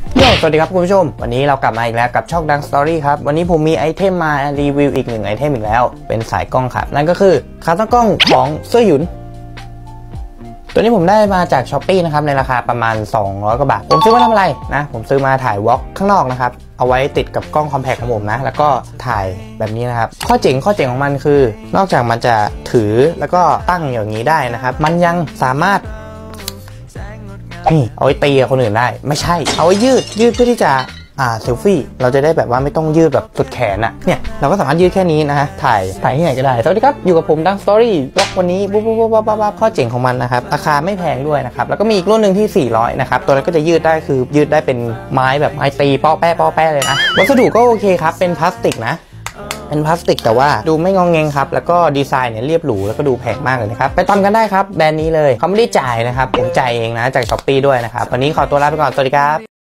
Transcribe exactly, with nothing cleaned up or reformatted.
โยสวัสดีครับคุณผู้ชมวันนี้เรากลับมาอีกแล้วกับช่องดังสตอรี่ครับวันนี้ผมมีไอเทมมารีวิวอีกหนึ่งไอเทมอีกแล้วเป็นสายกล้องครับนั่นก็คือขาตั้งกล้องของเสื้อหยุนตัวนี้ผมได้มาจาก ช้อปปี้ นะครับในราคาประมาณสองร้อยกว่าบาทผมซื้อมาทำอะไรนะผมซื้อมาถ่ายวอล์กข้างนอกนะครับเอาไว้ติดกับกล้องคอมแพคของผมนะแล้วก็ถ่ายแบบนี้นะครับข้อเจ๋งข้อเจ๋งของมันคือนอกจากมันจะถือแล้วก็ตั้งอย่างนี้ได้นะครับมันยังสามารถนี่เอาไว้ตีกับคนอื่นได้ไม่ใช่เอาไว้ยืดยืดเพื่อที่จะอ่าเซลฟี่เราจะได้แบบว่าไม่ต้องยืดแบบสุดแขนอะเนี่ยเราก็สามารถยืดแค่นี้นะฮะถ่ายถ่ายที่ไหนก็ได้สวัสดีครับอยู่กับผมดังสตอรี่ล็อกวันนี้ปุ๊บปุ๊บปุ๊บปุ๊บปุ๊บข้อเจ๋งของมันนะครับราคาไม่แพงด้วยนะครับแล้วก็มีอีกรุ่นหนึ่งที่สี่ร้อยนะครับตัวนั้นก็จะยืดได้คือยืดได้เป็นไม้แบบไม้ตีป้อแป้ป้อแป้เลยนะวัสดุก็โอเคครับเป็นพลาสติกนะเป็นพลาสติกแต่ว่าดูไม่งองแงงครับแล้วก็ดีไซน์เนี่ยเรียบหรูแล้วก็ดูแพงมากเลยนะครับไปตามกันได้ครับแบรนด์นี้เลยเขาไม่ได้จ่ายนะครับผมจ่ายเองนะจาก ช้อปปี้ ด้วยนะครับวันนี้ขอตัวลาไปก่อนสวัสดีครับ